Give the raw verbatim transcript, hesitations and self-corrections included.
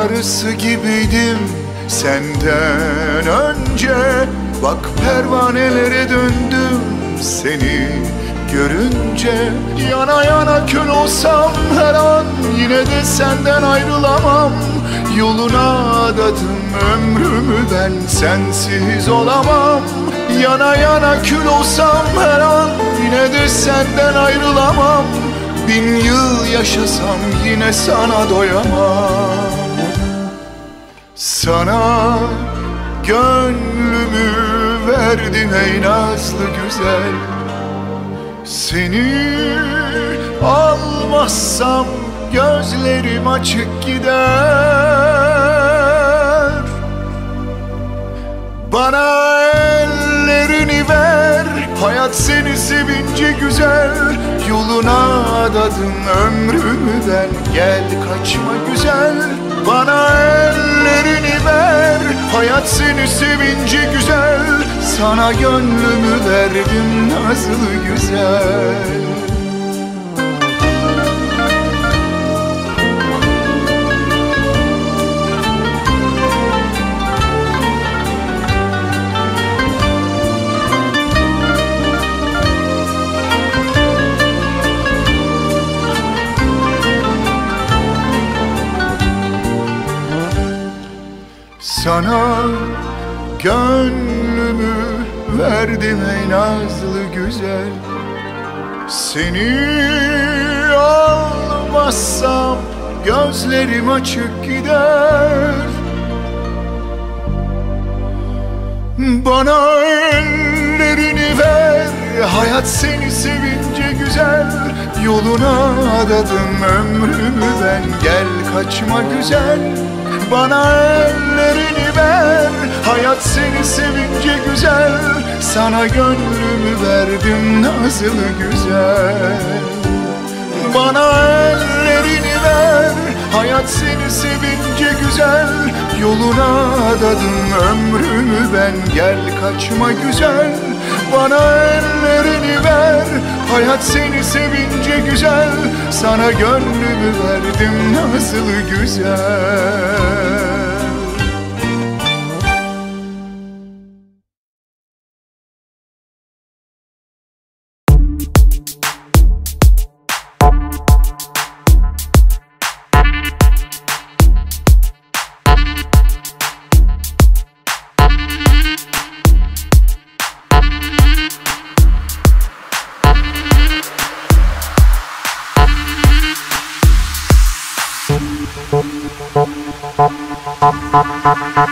arısı gibiydim senden önce. Bak pervanelere döndüm seni görünce. Yana yana kül olsam her an yine de senden ayrılamam. Yoluna adadım ömrümü, ben sensiz olamam. Yana yana kül olsam her an yine de senden ayrılamam. Bin yıl yaşasam yine sana doyamam. Sana gönlümü verdim ey nazlı güzel. Seni almazsam gözlerim açık gider. Bana ellerini ver, hayat seni sevince güzel. Yoluna adadım ömrümü ben, gel kaçma güzel. Bana ellerini ver, hayat seni sevince güzel. Sana gönlümü verdim nazlı güzel. Sana gönlümü verdim ey nazlı güzel. Seni almazsam gözlerim açık gider. Bana ellerini ver, hayat seni sevince güzel. Yoluna adadım ömrümü ben, gel kaçma güzel. Bana ellerini ver, hayat seni sevince güzel. Sana gönlümü verdim nazlı güzel. Bana ellerini ver, hayat seni sevince güzel. Yoluna adadım ömrümü ben, gel kaçma güzel. Bana ellerini ver, hayat seni sevince güzel. Sana gönlümü verdim nazlı güzel. Thank you.